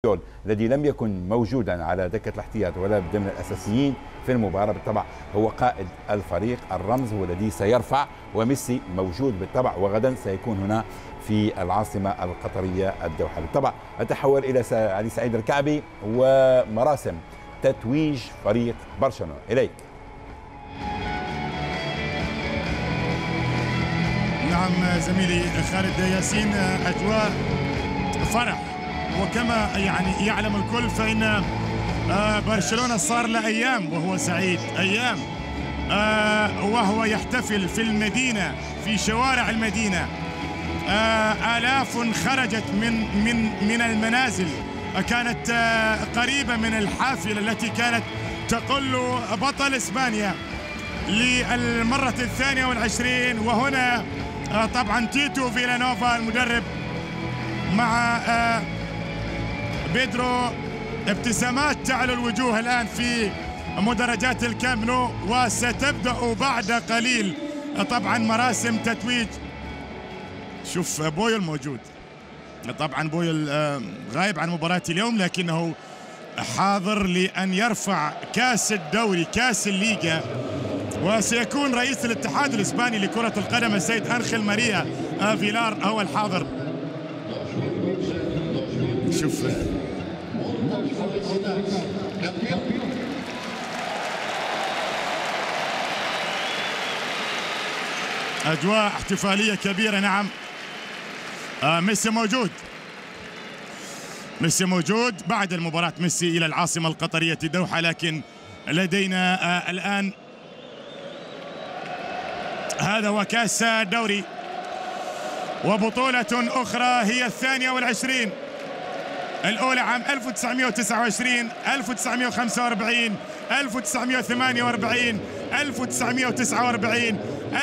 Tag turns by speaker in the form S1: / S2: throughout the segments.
S1: الذي لم يكن موجودا على دكة الاحتياط ولا ضمن الأساسيين في المباراة بالطبع هو قائد الفريق، الرمز هو الذي سيرفع، وميسي موجود بالطبع، وغدا سيكون هنا في العاصمة القطرية الدوحة. بالطبع أتحول إلى علي سعيد الكعبي ومراسم تتويج فريق برشلونة. إليك.
S2: نعم زميلي خالد ياسين، أجواء فرح، وكما يعني يعلم الكل فإن برشلونة صار له أيام وهو سعيد، أيام وهو يحتفل في المدينة، في شوارع المدينة. آلاف خرجت من المنازل، كانت قريبة من الحافلة التي كانت تقل بطل إسبانيا للمرة 22. وهنا طبعا تيتو فيلانوفا المدرب مع بيدرو، ابتسامات تعلو الوجوه الآن في مدرجات الكامب نو، وستبدأ بعد قليل طبعا مراسم تتويج. شوف بويل موجود، طبعا بويل غايب عن مباراة اليوم لكنه حاضر لأن يرفع كاس الدوري، كاس الليغا، وسيكون رئيس الاتحاد الإسباني لكرة القدم السيد أنخيل ماريا فيلار هو الحاضر. شوف أجواء احتفالية كبيرة. نعم ميسي موجود، ميسي موجود بعد المباراة، ميسي إلى العاصمة القطرية الدوحة. لكن لدينا الآن هذا هو كأس الدوري، وبطولة أخرى هي 22، الأولى عام 1929 1945 1948 1949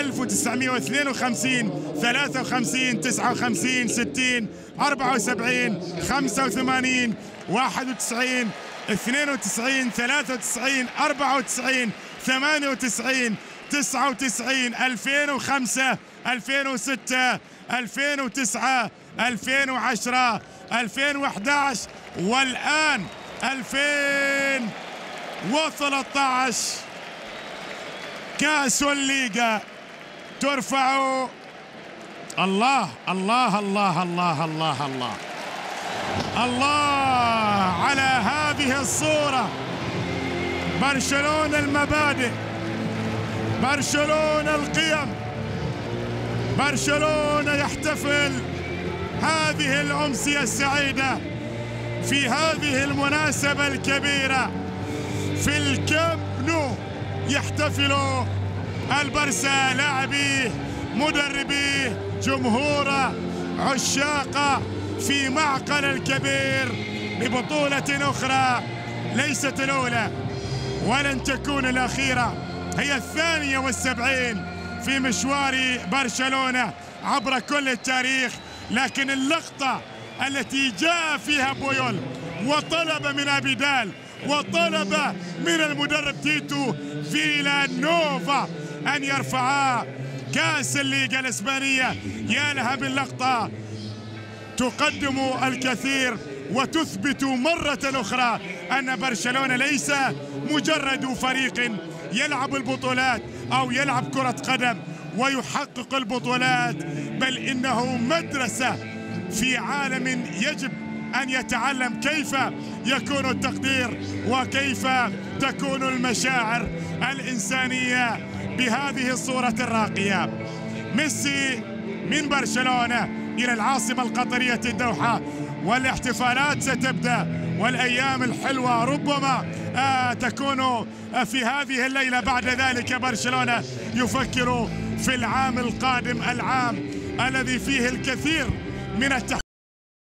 S2: 1952 53 59 60 74 85 91 92 93 94 98 99 2005 2006 2009 2010 2011 والآن 2013 كأس الليغا ترفع. الله الله الله الله الله الله الله على هذه الصورة. برشلونة المبادئ، برشلونة القيم، برشلونة يحتفل هذه الأمسية السعيدة في هذه المناسبة الكبيرة في الكامب نو. يحتفل البرسا، لاعبيه، مدربيه، جمهوره، عشاقه في معقل الكبير ببطولة أخرى ليست الأولى ولن تكون الأخيرة، هي 72 في مشوار برشلونة عبر كل التاريخ. لكن اللقطة التي جاء فيها بويول وطلب من أبيدال وطلب من المدرب تيتو فيلانوفا أن يرفعا كأس الليغا الإسبانية، يا لها باللقطة تقدم الكثير وتثبت مرة أخرى أن برشلونة ليس مجرد فريق يلعب البطولات أو يلعب كرة قدم ويحقق البطولات، بل إنه مدرسة في عالم يجب أن يتعلم كيف يكون التقدير وكيف تكون المشاعر الإنسانية بهذه الصورة الراقية. ميسي من برشلونة إلى العاصمة القطرية الدوحة، والاحتفالات ستبدأ، والأيام الحلوة ربما تكون في هذه الليلة. بعد ذلك برشلونة يفكر في العام القادم، العام الذي فيه الكثير من